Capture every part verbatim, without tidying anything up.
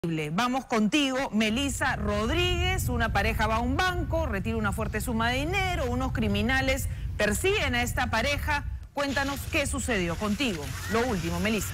Vamos contigo, Melissa Rodríguez. Una pareja va a un banco, retira una fuerte suma de dinero, unos criminales persiguen a esta pareja. Cuéntanos qué sucedió contigo. Lo último, Melissa.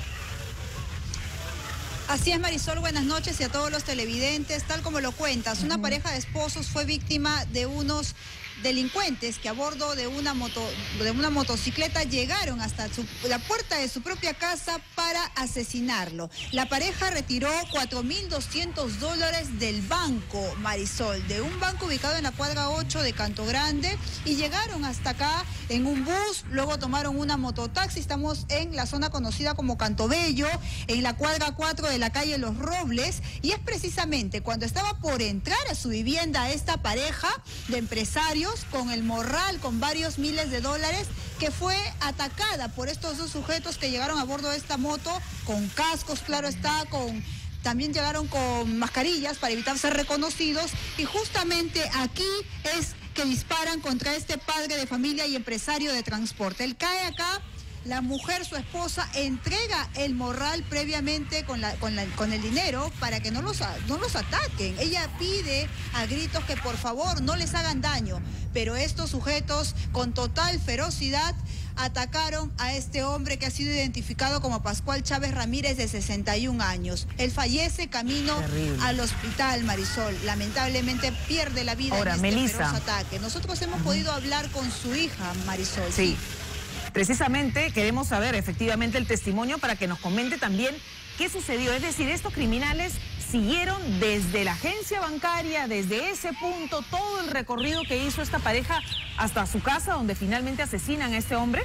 Así es, Marisol, buenas noches y a todos los televidentes. Tal como lo cuentas, una pareja de esposos fue víctima de unos delincuentes que a bordo de una moto, de una motocicleta llegaron hasta su, la puerta de su propia casa para asesinarlo. La pareja retiró cuatro mil doscientos dólares del banco, Marisol, de un banco ubicado en la cuadra ocho de Canto Grande, y llegaron hasta acá en un bus, luego tomaron una mototaxi. Estamos en la zona conocida como Canto Bello, en la cuadra cuatro de la calle Los Robles, y es precisamente cuando estaba por entrar a su vivienda esta pareja de empresarios con el morral, con varios miles de dólares, que fue atacada por estos dos sujetos que llegaron a bordo de esta moto, con cascos, claro está, con... También llegaron con mascarillas para evitar ser reconocidos, y justamente aquí es que disparan contra este padre de familia y empresario de transporte. Él cae acá. La mujer, su esposa, entrega el morral previamente con, la, con, la, con el dinero para que no los, no los ataquen. Ella pide a gritos que por favor no les hagan daño, pero estos sujetos con total ferocidad atacaron a este hombre que ha sido identificado como Pascual Chávez Ramírez, de sesenta y un años. Él fallece camino Terrible. al hospital, Marisol. Lamentablemente pierde la vida Ahora, en este Melissa. feroz ataque. Nosotros hemos uh-huh. podido hablar con su hija, Marisol. Sí. Precisamente queremos saber efectivamente el testimonio para que nos comente también qué sucedió. Es decir, estos criminales siguieron desde la agencia bancaria, desde ese punto, todo el recorrido que hizo esta pareja hasta su casa, donde finalmente asesinan a este hombre.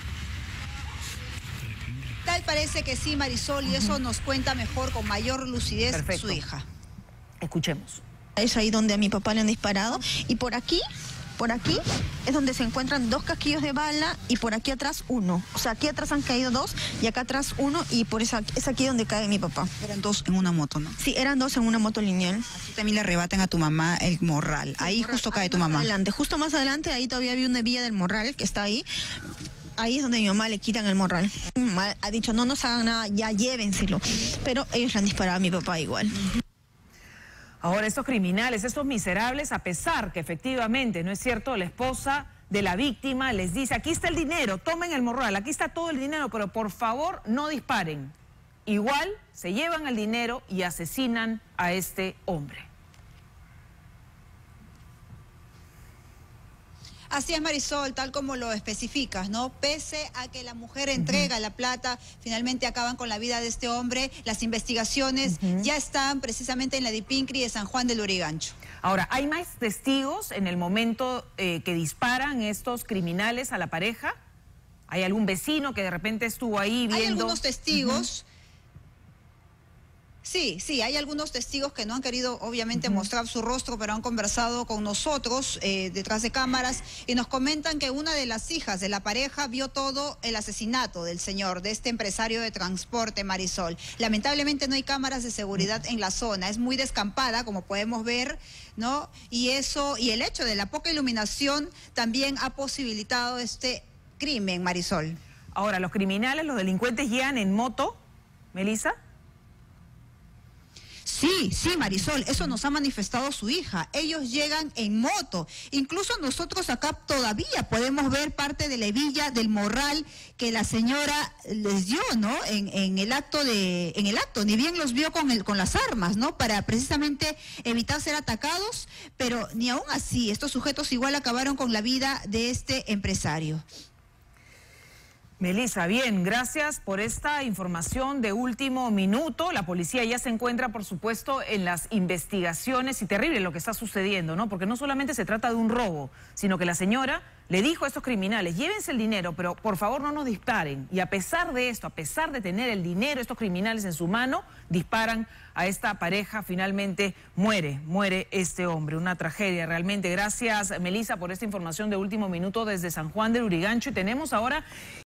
Tal parece que sí, Marisol, y uh-huh. eso nos cuenta mejor, con mayor lucidez, Perfecto. su hija. Escuchemos. Es ahí donde a mi papá le han disparado, y por aquí... Por aquí es donde se encuentran dos casquillos de bala, y por aquí atrás uno. O sea, aquí atrás han caído dos y acá atrás uno, y por esa, es aquí donde cae mi papá. Eran dos en una moto, ¿no? Sí, eran dos en una moto lineal. Así también le arrebatan a tu mamá el morral. Ahí el morral, justo cae tu mamá. Adelante, justo más adelante, ahí todavía había una hebilla del morral que está ahí. Ahí es donde mi mamá le quitan el morral. Mi mamá ha dicho, no nos hagan nada, ya llévenselo. Pero ellos le han disparado a mi papá igual. Ahora, estos criminales, estos miserables, a pesar que efectivamente, no es cierto, la esposa de la víctima les dice, aquí está el dinero, tomen el morral, aquí está todo el dinero, pero por favor no disparen. Igual se llevan el dinero y asesinan a este hombre. Así es, Marisol, tal como lo especificas, ¿no? Pese a que la mujer entrega uh-huh. la plata, finalmente acaban con la vida de este hombre. Las investigaciones uh-huh. ya están precisamente en la DIPINCRI de San Juan del Lurigancho. Ahora, ¿hay más testigos en el momento eh, que disparan estos criminales a la pareja? ¿Hay algún vecino que de repente estuvo ahí viendo? Hay algunos testigos... Uh-huh. Sí, sí, hay algunos testigos que no han querido obviamente uh-huh. mostrar su rostro, pero han conversado con nosotros eh, detrás de cámaras, y nos comentan que una de las hijas de la pareja vio todo el asesinato del señor, de este empresario de transporte, Marisol. Lamentablemente no hay cámaras de seguridad en la zona, es muy descampada, como podemos ver, ¿no? Y eso, y el hecho de la poca iluminación también ha posibilitado este crimen, Marisol. Ahora, los criminales, los delincuentes llegan en moto, Melissa. Sí, sí, Marisol, eso nos ha manifestado su hija. Ellos llegan en moto. Incluso nosotros acá todavía podemos ver parte de la hebilla del morral que la señora les dio, ¿no? En, en el acto de, en el acto, ni bien los vio con el, con las armas, ¿no? Para precisamente evitar ser atacados, pero ni aún así, estos sujetos igual acabaron con la vida de este empresario. Melissa, bien, gracias por esta información de último minuto. La policía ya se encuentra, por supuesto, en las investigaciones, y terrible lo que está sucediendo, ¿no? Porque no solamente se trata de un robo, sino que la señora le dijo a estos criminales, llévense el dinero, pero por favor no nos disparen. Y a pesar de esto, a pesar de tener el dinero, estos criminales en su mano, disparan a esta pareja. Finalmente muere, muere este hombre. Una tragedia realmente. Gracias, Melissa, por esta información de último minuto desde San Juan del Lurigancho. Y tenemos ahora...